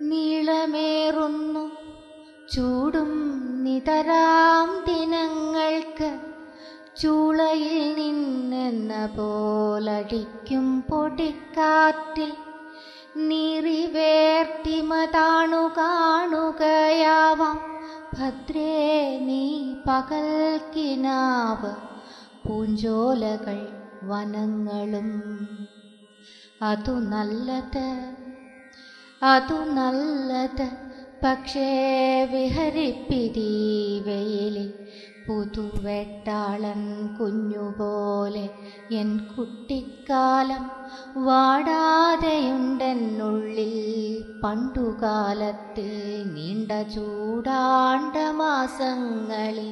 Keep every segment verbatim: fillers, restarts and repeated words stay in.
നീളമേറുന്നു ചൂടും നിതരാം ദിനങ്ങൾക്ക് ചൂളയിൽ നിന്നെന്ന പോലടിക്കും പൊടിക്കാറ്റിൽ നീറിവേർത്തിമ താണു കാണുകയാവാം ഭദ്രേ നീ പകൽക്കിനാവ് പൂഞ്ചോലകൾ വനങ്ങളും. അതു നല്ലത് അതു നല്ലത് പക്ഷേ വിഹരിപ്പിതീ വെയിലിൽ പുതുവെട്ടാളൻ കുഞ്ഞുപോലെ എൻ കുട്ടിക്കാലം വാടാതെയുണ്ടെന്നുള്ളിൽ. പണ്ടുകാലത്തെ നീണ്ട ചൂടാണ്ട മാസങ്ങളിൽ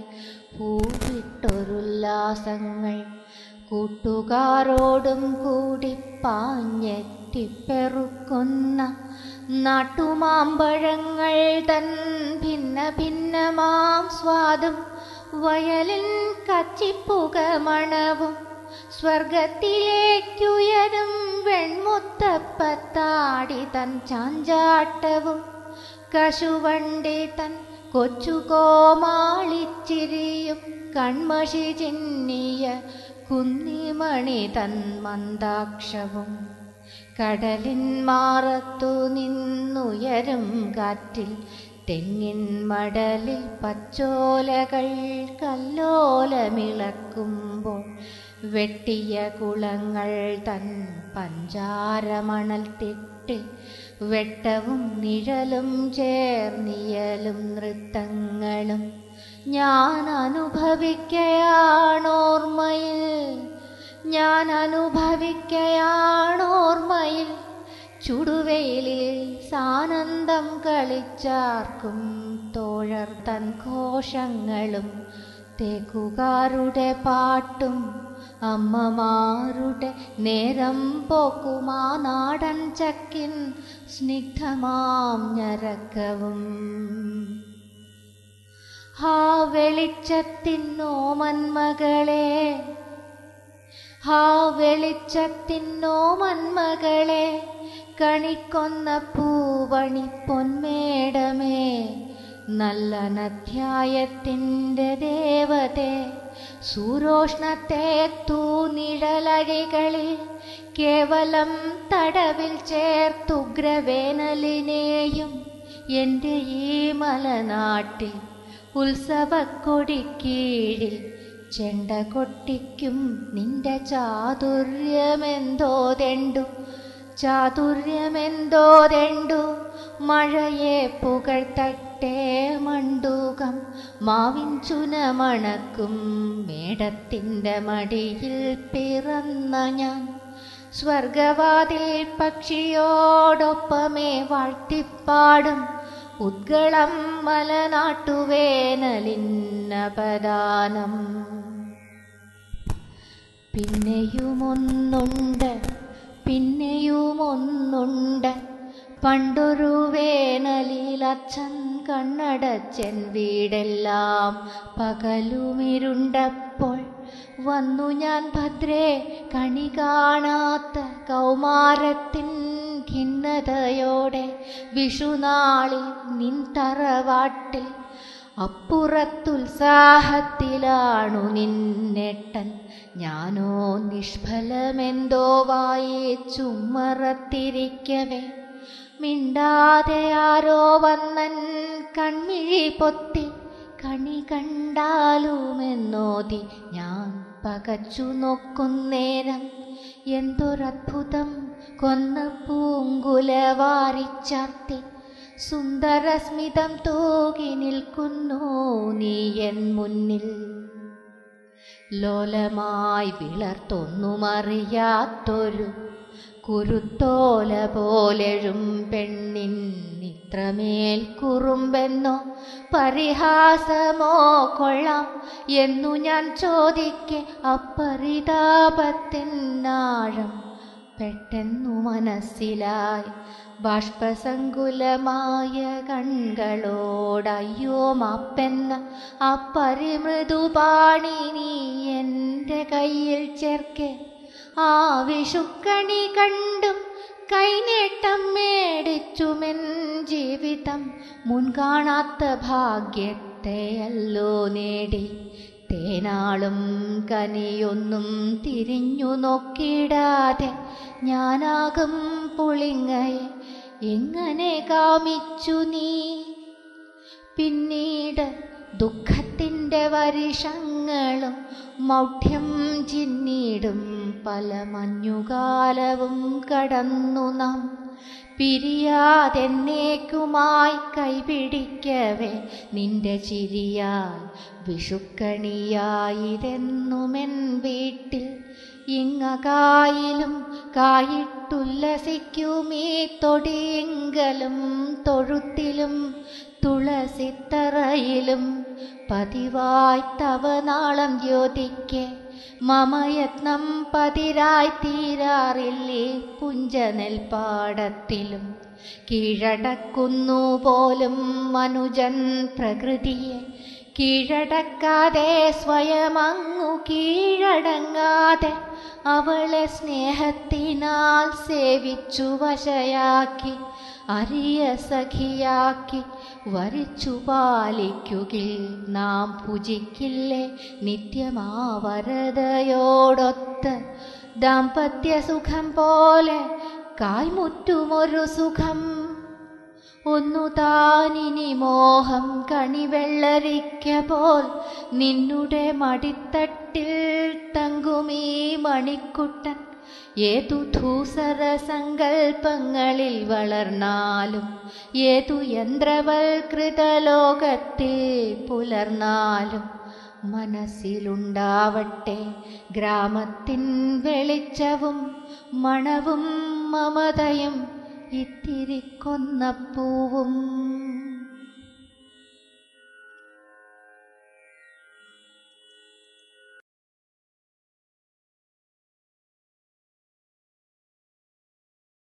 പൂവിട്ടൊരുല്ലാസങ്ങൾ കൂട്ടുകാരോടും കൂടി പാഞ്ഞെത്തിപ്പെറുക്കുന്ന നാട്ടുമാമ്പഴങ്ങൾ തൻ ഭിന്ന ഭിന്നമാം സ്വാദും വയലിൻ കച്ചിപ്പുക മണവും സ്വർഗത്തിലേക്കുയരും വെൺമുത്തപ്പത്താടി തൻ ചാഞ്ചാട്ടവും കശുവണ്ടി തൻ കൊച്ചുകോമാളിച്ചിരിയും കൺമഷി ചിന്നിയ കുന്നിമണി തൻ മന്ദാക്ഷവും കടലിൻ മാറത്തു നിന്നുയരും കാറ്റിൽ തെങ്ങിൻ മടലിൽ പച്ചോലകൾ കല്ലോലമിളക്കുമ്പോൾ വെട്ടിയ കുളങ്ങൾ തൻ പഞ്ചാരമണൽ തിട്ടിൽ വെട്ടവും നിഴലും ചേർന്നിയലും നൃത്തങ്ങളും ഞാൻ അനുഭവിക്കയാണോർമ്മയിൽ ഞാൻ അനുഭവിക്കയാണോർമ്മയിൽ ചുടുവെയിലിൽ സാനന്ദം കളിച്ചാർക്കും തോഴർ തൻ ഘോഷങ്ങളും തേക്കുകാരുടെ പാട്ടും അമ്മമാരുടെ നേരം പോക്കുമാ നാടൻ ചക്കിൻ സ്നിഗ്ധമാം ഞരക്കവും. ഹാ വെളിച്ചത്തിന്നോമന്മകളെ ഹാ വെളിച്ചത്തിന്നോമന്മകളെ കണിക്കൊന്ന പൂവണി പൊന്മേടമേ നല്ല അധ്യായത്തിൻ്റെ ദേവതേ സൂരോഷ്ണത്തെ തൂനിഴലഴികളിൽ കേവലം തടവിൽ ചേർത്തുഗ്രവേനലിനെയും എൻ്റെ ഈ മലനാട്ടിൽ ഉത്സവക്കൊടിക്കീഴിൽ ചെണ്ട കൊട്ടിക്കും നിന്റെ ചാതുര്യമെന്തോ തെണ്ടു ചാതുര്യമെന്തോ തെണ്ടു മഴയെ പുകഴ്ത്തട്ടെ മണ്ടൂകം മാവിൻ ചുനമണക്കും മേടത്തിൻ്റെ മടിയിൽ പിറന്ന ഞാൻ സ്വർഗവാതിൽ പക്ഷിയോടൊപ്പമേ വാഴ്ത്തിപ്പാടും ഉദ്ഗളം മലനാട്ടുവേനലിന്നപദാനം. പിന്നെയുമൊന്നുണ്ട് പിന്നെയുമൊന്നുണ്ട് പണ്ടൊരു വേനലിൽ അച്ഛൻ കണ്ണടച്ചൻ വീടെല്ലാം പകലുമിരുണ്ടപ്പോൾ വന്നു ഞാൻ ഭദ്രേ കണി കാണാത്ത കൗമാരത്തിൻ ഖിന്നതയോടെ വിഷുനാളിൽ നിൻ തറവാട്ടിൽ. അപ്പുറത്തുത്സാഹത്തിലാണു നിന്നേട്ടൻ ഞാനോ നിഷ്ഫലമെന്തോ വായി ചുമ്മറത്തിരിക്കവേ മിണ്ടാതെ ആരോ വന്നൻ കൺമിഴി പൊത്തി കണി കണ്ടാലുമെന്നോതി ഞാൻ പകച്ചു നോക്കുന്നേരം എന്തൊരത്ഭുതം കൊന്ന പൂങ്കുല വാരിച്ചാർത്തി സുന്ദരസ്മിതം തൂകി നിൽക്കുന്നു നീ എൻ മുന്നിൽ. ലോലമായി വിളർത്തൊന്നുമറിയാത്തൊരു കുരുത്തോല പോലെഴും പെണ്ണിൻ ഇത്രമേൽ കുറുമ്പെന്നോ പരിഹാസമോ കൊള്ളാം എന്നു ഞാൻ ചോദിക്കെ അപ്പരിതാപത്തിനാഴം പെട്ടെന്നു മനസ്സിലായി. ബാഷ്പസങ്കുലമായ കൺകളോടയ്യോ മാപ്പെന്ന അപ്പരിമൃദുപാണി നീ എൻ്റെ കയ്യിൽ ചേർക്കെ ആ വിഷുക്കണി കണ്ടും കൈനേട്ടം മേടിച്ചുമെൻ ജീവിതം മുൻകാണാത്ത ഭാഗ്യത്തെയല്ലോ നേടി. തേനാളും കനിയൊന്നും തിരിഞ്ഞു നോക്കിടാതെ ഞാനാകും പുളിങ്ങയെ എങ്ങനെ കാമിച്ചു നീ. പിന്നീട് ദുഃഖത്തിൻ്റെ വരിഷങ്ങളും മൗഢ്യം ചിന്നിടും പല മഞ്ഞുകാലവും കടന്നു നാം. പിരിയാതെന്നേക്കുമായി കൈപിടിക്കവേ നിന്റെ ചിരിയാൽ വിഷുക്കണിയായിരെന്നുമെൻ വീട്ടിൽ. ഇങ്ങകായിലും കായിട്ടുല്ലസിക്കുമീ തൊടിയെങ്കലും തൊഴുത്തിലും തുളസിത്തറയിലും പതിവായി തവ നാളം ജ്യോതിക്കെ മമയത്നം പതിരായി തീരാറില്ലേ പുഞ്ചനെൽപ്പാടത്തിലും. കീഴടക്കുന്നു പോലും മനുജൻ പ്രകൃതിയെ, കീഴടക്കാതെ സ്വയമങ്ങു കീഴടങ്ങാതെ അവളെ സ്നേഹത്തിനാൽ സേവിച്ചു വശയാക്കി അരിയ സഖിയാക്കി വരിച്ചു പാലിക്കുകിൽ നാം ഭുജിക്കില്ലേ നിത്യമാവരതയോടൊത്ത്. ദാമ്പത്യ സുഖം പോലെ കായ്മുറ്റുമൊരു സുഖം ഒന്നു താനിനി മോഹം കണിവെള്ളരിക്ക പോൽ നിന്നുടെ മടിത്തട്ടിൽ തങ്കുമീ മണിക്കുട്ടൻ. ഏതു ധൂസര സങ്കൽപ്പങ്ങളിൽ വളർന്നാലും ഏതു യന്ത്രവൽകൃത ലോകത്തിൽ പുലർന്നാലും മനസ്സിലുണ്ടാവട്ടെ ഗ്രാമത്തിൻ വെളിച്ചവും മണവും മമതയും ഇത്തിരി കൊന്നപ്പൂവും.